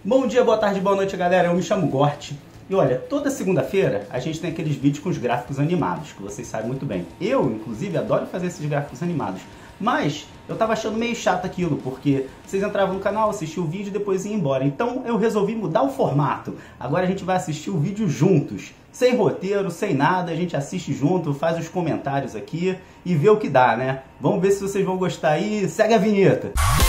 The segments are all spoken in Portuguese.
Bom dia, boa tarde, boa noite, galera. Eu me chamo Gort. E olha, toda segunda-feira a gente tem aqueles vídeos com os gráficos animados, que vocês sabem muito bem. Eu, inclusive, adoro fazer esses gráficos animados. Mas eu tava achando meio chato aquilo, porque vocês entravam no canal, assistiam o vídeo e depois iam embora. Então eu resolvi mudar o formato. Agora a gente vai assistir o vídeo juntos. Sem roteiro, sem nada, a gente assiste junto, faz os comentários aqui e vê o que dá, né? Vamos ver se vocês vão gostar aí. Segue a vinheta!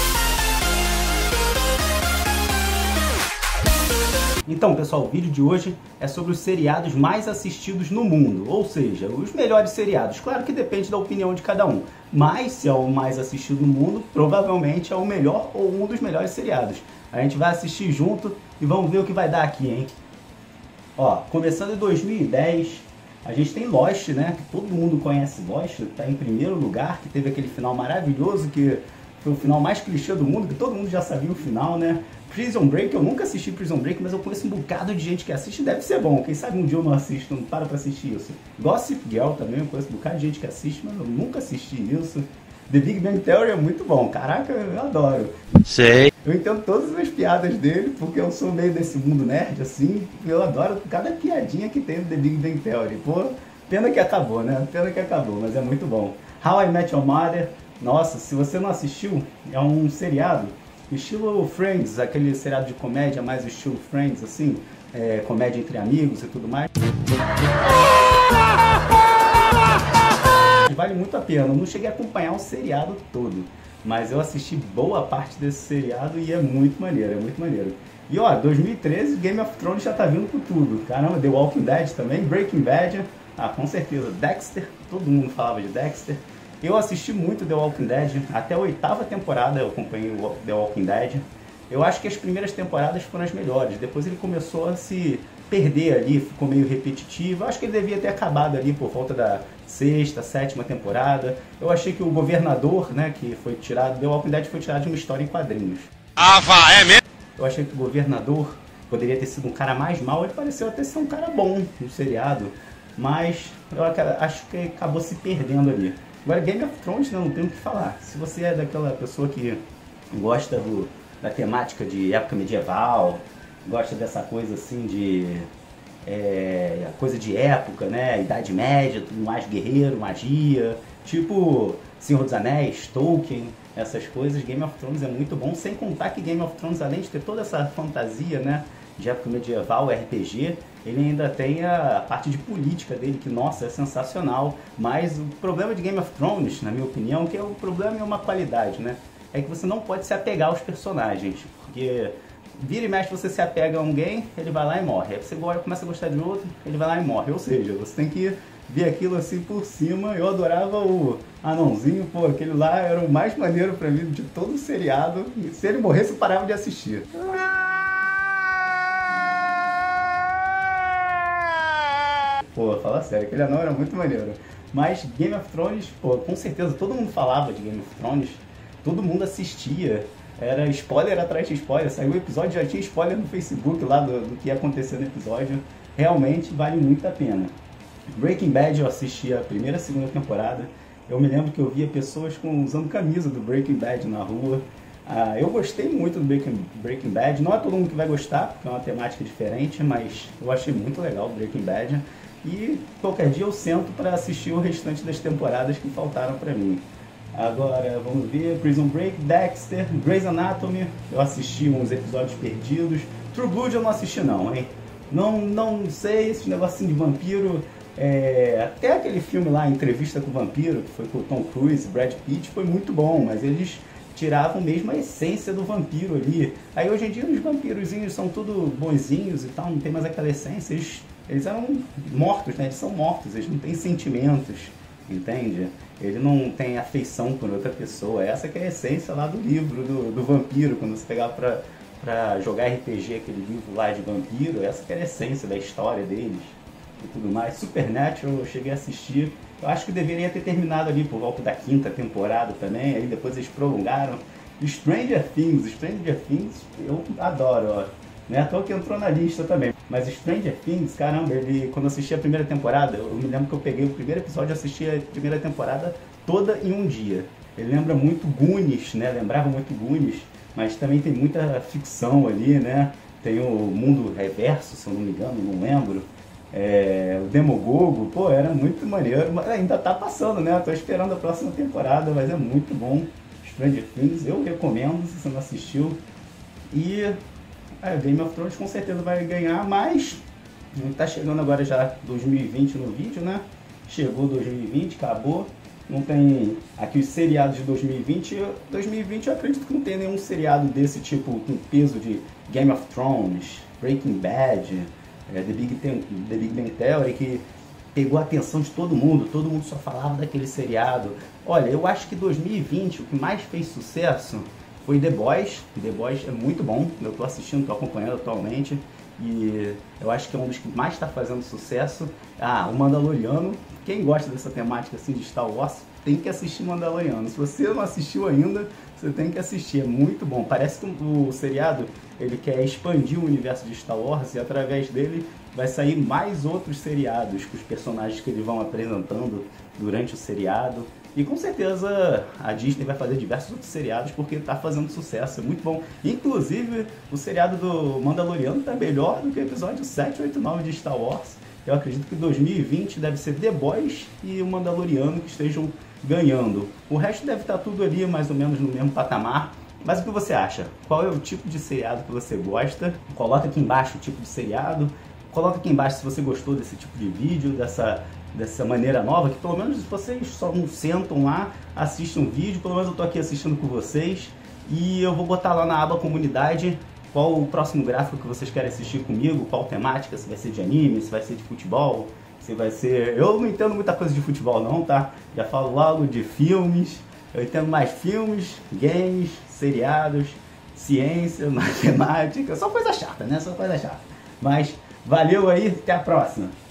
Então, pessoal, o vídeo de hoje é sobre os seriados mais assistidos no mundo, ou seja, os melhores seriados. Claro que depende da opinião de cada um, mas se é o mais assistido no mundo, provavelmente é o melhor ou um dos melhores seriados. A gente vai assistir junto e vamos ver o que vai dar aqui, hein? Ó, começando em 2010, a gente tem Lost, né? Todo mundo conhece Lost, tá em primeiro lugar, que teve aquele final maravilhoso, que foi o final mais clichê do mundo, que todo mundo já sabia o final, né? Prison Break, eu nunca assisti Prison Break, mas eu conheço um bocado de gente que assiste, deve ser bom. Quem sabe um dia eu não assisto, não paro pra assistir isso. Gossip Girl também, eu conheço um bocado de gente que assiste, mas eu nunca assisti isso. The Big Bang Theory é muito bom, caraca, eu adoro. Sei. Eu entendo todas as piadas dele, porque eu sou meio desse mundo nerd, assim, eu adoro cada piadinha que tem no The Big Bang Theory. Pô, pena que acabou, né? Pena que acabou, mas é muito bom. How I Met Your Mother, nossa, se você não assistiu, é um seriado estilo Friends, aquele seriado de comédia, mais estilo Friends, assim, comédia entre amigos e tudo mais. Vale muito a pena, eu não cheguei a acompanhar o seriado todo, mas eu assisti boa parte desse seriado e é muito maneiro, é muito maneiro. E ó, 2013, Game of Thrones já tá vindo com tudo, caramba, The Walking Dead também, Breaking Bad, com certeza, Dexter, todo mundo falava de Dexter. Eu assisti muito The Walking Dead, até a 8ª temporada eu acompanhei o The Walking Dead. Eu acho que as primeiras temporadas foram as melhores, depois ele começou a se perder ali, ficou meio repetitivo. Eu acho que ele devia ter acabado ali por volta da 6ª, 7ª temporada. Eu achei que o governador, né, que foi tirado, The Walking Dead foi tirado de uma história em quadrinhos. É mesmo? Eu achei que o governador poderia ter sido um cara mais mau, ele pareceu até ser um cara bom no seriado, mas eu acho que acabou se perdendo ali. Agora, Game of Thrones, não tem o que falar. Se você é daquela pessoa que gosta da temática de época medieval, gosta dessa coisa assim de... coisa de época, né? Idade Média, tudo mais, guerreiro, magia, tipo Senhor dos Anéis, Tolkien, essas coisas, Game of Thrones é muito bom, sem contar que Game of Thrones, além de ter toda essa fantasia, né, de época medieval, RPG, ele ainda tem a parte de política dele, que, nossa, é sensacional. Mas o problema de Game of Thrones, na minha opinião, que é o problema é uma qualidade, né, é que você não pode se apegar aos personagens, porque vira e mexe você se apega a alguém, ele vai lá e morre. Aí você começa a gostar de outro, ele vai lá e morre. Ou seja, você tem que ver aquilo assim por cima. Eu adorava o anãozinho, pô, aquele lá era o mais maneiro pra mim de todo o seriado. E se ele morresse, eu parava de assistir. Pô, fala sério, aquele anão era muito maneiro. Mas Game of Thrones, pô, com certeza todo mundo falava de Game of Thrones, todo mundo assistia. Era spoiler atrás de spoiler, saiu o episódio, já tinha spoiler no Facebook lá do que ia acontecer no episódio. Realmente vale muito a pena. Breaking Bad eu assisti a primeira e segunda temporada. Eu me lembro que eu via pessoas usando camisa do Breaking Bad na rua. Eu gostei muito do Breaking Bad. Não é todo mundo que vai gostar, porque é uma temática diferente, mas eu achei muito legal o Breaking Bad. E qualquer dia eu sento para assistir o restante das temporadas que faltaram para mim. Agora, vamos ver, Prison Break, Dexter, Grey's Anatomy, eu assisti uns episódios perdidos. True Blood eu não assisti não, hein? Não sei, esse negocinho de vampiro, até aquele filme lá, Entrevista com o Vampiro, que foi com o Tom Cruise, Brad Pitt, foi muito bom, mas eles tiravam mesmo a essência do vampiro ali. Aí hoje em dia os vampirozinhos são tudo bonzinhos e tal, não tem mais aquela essência, eles eram mortos, né? Eles são mortos, eles não têm sentimentos, entende? Ele não tem afeição por outra pessoa. Essa que é a essência lá do livro do vampiro. Quando você pegar pra jogar RPG, aquele livro lá de vampiro, essa que é a essência da história deles e tudo mais. Supernatural eu cheguei a assistir. Eu acho que deveria ter terminado ali por volta da 5ª temporada também. Aí depois eles prolongaram. Stranger Things eu adoro, ó. Não é à toa que entrou na lista também. Mas Stranger Things, caramba, quando eu assisti a primeira temporada, eu me lembro que eu peguei o primeiro episódio e assisti a primeira temporada toda em um dia. Ele lembra muito Goonies, né? Lembrava muito Goonies. mas também tem muita ficção ali, né? tem o Mundo Reverso, se eu não me engano, não lembro. O Demogogo, pô, era muito maneiro, mas ainda tá passando, né? Tô esperando a próxima temporada, mas é muito bom. Stranger Things, eu recomendo se você não assistiu. E Game of Thrones com certeza vai ganhar, mas tá chegando agora já 2020 no vídeo, né? Chegou 2020, acabou. Não tem aqui os seriados de 2020. 2020 eu acredito que não tem nenhum seriado desse tipo com peso de Game of Thrones, Breaking Bad, The Big Bang Theory, que pegou a atenção de todo mundo só falava daquele seriado. Olha, eu acho que 2020 o que mais fez sucesso foi The Boys. The Boys é muito bom, eu tô assistindo, tô acompanhando atualmente. E eu acho que é um dos que mais está fazendo sucesso. O Mandaloriano. Quem gosta dessa temática assim de Star Wars tem que assistir Mandaloriano. Se você não assistiu ainda, você tem que assistir, é muito bom. Parece que o seriado ele quer expandir o universo de Star Wars e através dele vai sair mais outros seriados com os personagens que eles vão apresentando durante o seriado. E com certeza a Disney vai fazer diversos outros seriados porque está fazendo sucesso, é muito bom. Inclusive o seriado do Mandaloriano está melhor do que o episódio 7, 8, 9 de Star Wars. Eu acredito que 2020 deve ser The Boys e o Mandaloriano que estejam ganhando. O resto deve estar tudo ali mais ou menos no mesmo patamar. Mas o que você acha? Qual é o tipo de seriado que você gosta? Coloca aqui embaixo o tipo de seriado. Coloca aqui embaixo se você gostou desse tipo de vídeo, dessa maneira nova, que pelo menos vocês só não sentam lá, assistem um vídeo, pelo menos eu tô aqui assistindo com vocês. E eu vou botar lá na aba comunidade qual o próximo gráfico que vocês querem assistir comigo, qual temática, se vai ser de anime, se vai ser de futebol, se vai ser... Eu não entendo muita coisa de futebol não, tá? Já falo logo de filmes, eu entendo mais filmes, games, seriados, ciência, matemática, só coisa chata, né? Só coisa chata. Mas valeu aí, até a próxima!